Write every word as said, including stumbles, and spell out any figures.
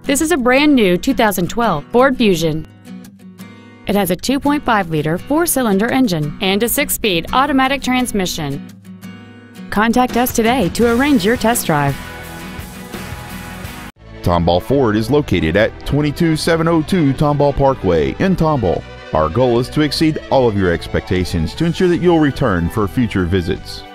This is a brand new two thousand twelve Ford Fusion. It has a two point five liter four-cylinder engine and a six-speed automatic transmission. Contact us today to arrange your test drive. Tomball Ford is located at twenty-two seven oh two Tomball Parkway in Tomball. Our goal is to exceed all of your expectations to ensure that you'll return for future visits.